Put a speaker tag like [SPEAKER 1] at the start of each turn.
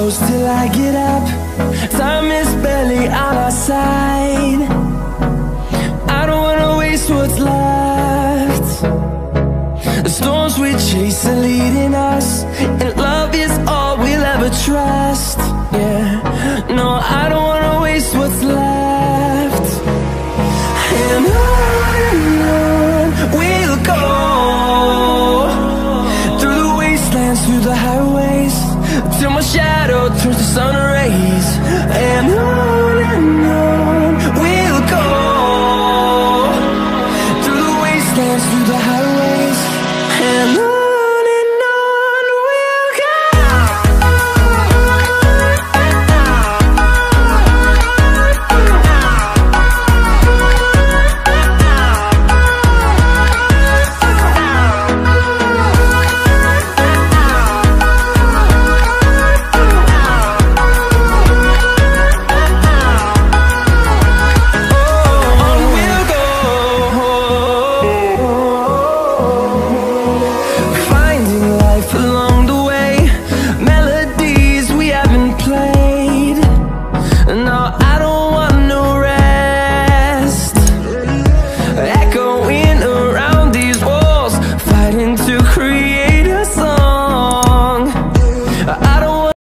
[SPEAKER 1] close till I get up. Time is barely on our side. I don't wanna waste what's left. The storms we chase are leading us, and love is all we'll ever trust. Yeah, no, I don't wanna waste what's left. And on we'll go, through the wastelands, through the highways, till my shadow turns to sun rays. And on